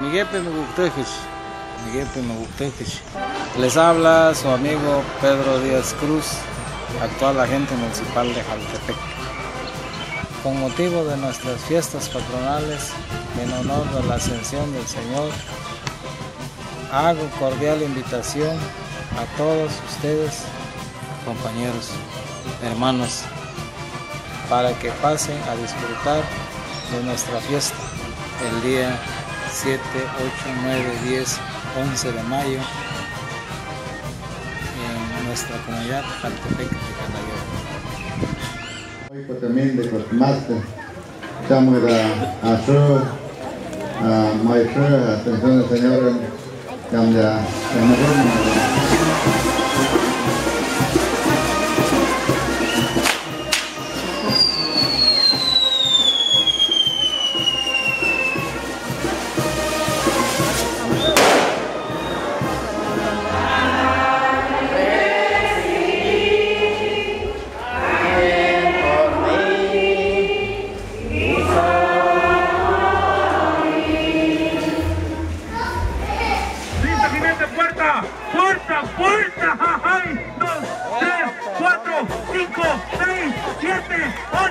Les habla su amigo Pedro Díaz Cruz, actual agente municipal de Jaltepec. Con motivo de nuestras fiestas patronales, en honor de la Ascensión del Señor, hago cordial invitación a todos ustedes, compañeros, hermanos, para que pasen a disfrutar de nuestra fiesta el día 7, 8, 9, 10, 11 de mayo en nuestra comunidad Jaltepec de Canayó. Hoy también de Cosmaste, estamos a su maestro, atención del Señor, cambia el mejor. ¡Puerta! ¡Ay! 2, 3, 4, 5, 6, 7, 8.